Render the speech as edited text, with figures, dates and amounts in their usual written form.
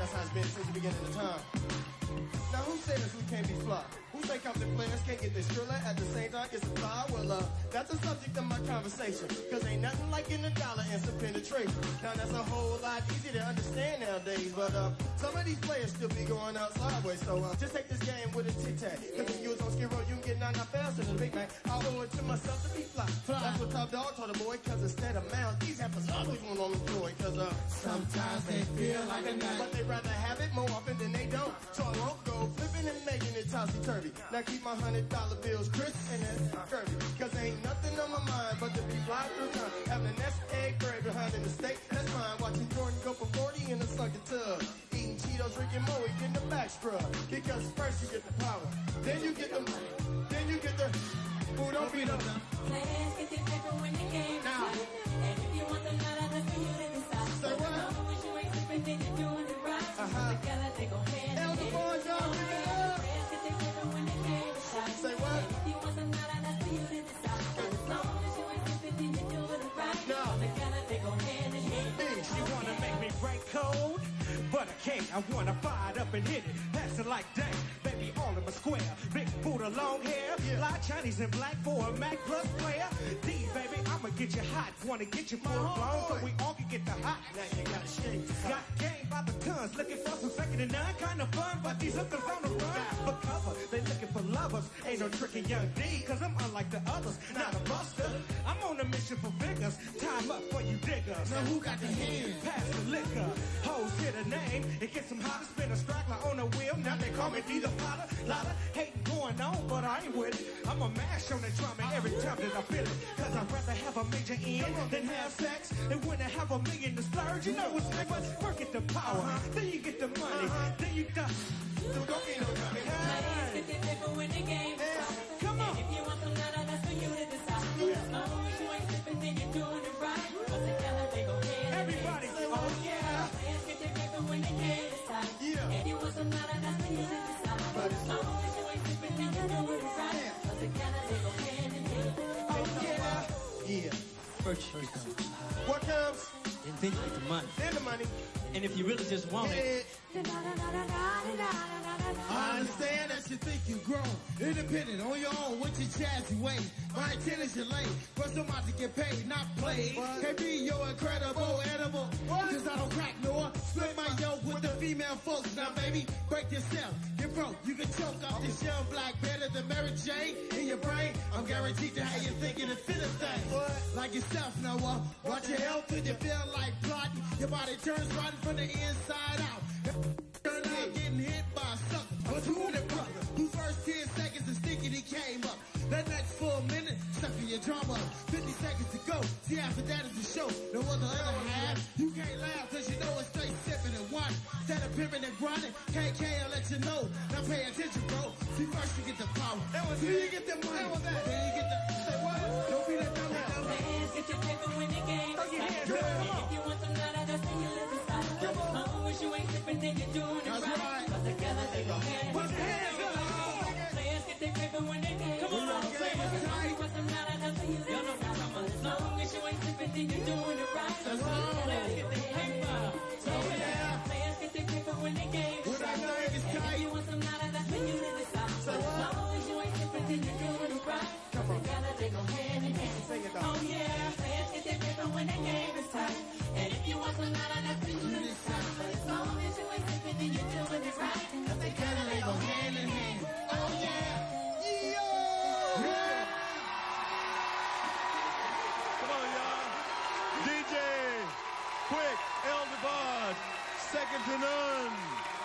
That's how it's been since the beginning of time. Now who says we can't be fly? Who say competent players can't get this thriller at the same time get supply? Well, that's the subject of my conversation. Cause ain't nothing like getting $1 and some penetration. Now that's a whole lot easier to understand nowadays. But some of these players still be going out sideways. So just take this game with a tic-tac. Cause if you was on Skid Row, you can get 9 out faster than a Big Mac. I owe it to myself to be fly. That's what Top Dog told the boy. Cause instead of mouths, these heifers always want on the floor. Cause sometimes they feel like a nut, but they rather have it more often than they don't. So I won't go flipping and making it topsy-turvy. Now keep my $100 bills crisp and that's curvy. Cause ain't nothing on my mind but to be fly through time. Having an nest egg buried behind in the state, that's fine. Watching Jordan go for 40 in a sunken tub. Eating Cheetos, drinking Moe, getting the back scrub. Because first you get the power, then you get the money, then you get the food. Don't beat up now. Players get their paper when the game now. And if you want the night, that's for you to decide. Say what? Wish you ain't sleeping, then you're doing it right. Together they go hand in hand. Players get their paper when the game is shot. Say what? And if you want the night, that's for you to decide. As long as you ain't sleeping, then you're doing it right. Together they go hand in hand. She wanna make me break code, but I can't. I wanna fire it up and hit it. Pass it like dang. Baby, all in my square. Big Buddha, long hair. Fly Chinese and black for a Mac Plus player. D, baby, I'ma get you hot. Wanna get you full blown so we all can get the hot. Now you gotta shake. Got game by the tons. Looking for some second and none. Kinda fun, but these hookers on the run. For cover, they looking for lovers. Ain't no tricking young D, cause I'm unlike the others. Not a buster. I'm on a mission for figures. Time up for you diggers. Now who got the hand? Pass the liquor. Hoes hit a name. It gets them hot to spin a straggler on the wheel. Now they call me D-the Potter. Lot of hate going on, but I ain't with it. I'm a mash on the drum every time that I feel it. Cause I'd rather have a major end than have sex. And when I have $1 million to splurge, you know what's next. First get the power, then you get the money, then you got. So don't be no dummy. Players get their paper when the game is shot. Come on. And if you want some nada, that's for you to decide. As long as you ain't slipping, then you're doing it right. But together they go hand in hand. Everybody, oh yeah. Players get their paper when the game is shot. And if you want some nada, that's for you to decide. But as long as you ain't slipping, then you're doing it right. But together they go hand in hand. Oh yeah. Yeah. First you get the What comes? and then you get the money. Then the money. And if you really just want it, I understand that you think you grown, independent, on your own with your jazzy ways. My intent is your lane, but I'm out to get paid, not played. Can't be your incredible animal, cause I don't crack nor split my yoke with the female folks. Now baby, break yourself, get broke. You can choke off this young black better than Mary Jane in your brain. I'm guaranteed to have you thinking and feel a thing. Like yourself, Noah. Watch your health till you feel like plotting. Your body turns rotten from the inside out. Turn out getting hit by a sucker. But who the brother? Who first 10 seconds and thinking he came up? That next 4 minutes, sucking your drama. 50 seconds to go. See, after that is the show. No other half. You can't laugh cause you know it's straight sipping and watching. Instead of pimping and grinding, KK will let you know. Now pay attention, bro. See, first you get the power. Then you get the money. Then you get the... Say what? Don't be that dummy. Players get your paper when the game is shot. If you want some nada, that's when you live inside. As long as you ain't slipping, then you're doing it right. But together they go hand in hand. Players get their paper when they game. Come on, players. If you want some nada, that's when you live inside. As long as you ain't slipping, then you're doing it right. So players get their paper. Players get their paper when they game. If you want some nada, that's when you live inside. As long as you ain't slipping, then you're doing it right. Together they go hand in hand. Oh yeah, players get their paper when the game is tight. And if you want some nada, that's when you decide. But as long as you ain't slipping, then you're doing it right. Cause together they go hand in hand. Oh yeah. Come on, y'all. DJ Quik, Debarge, second to none.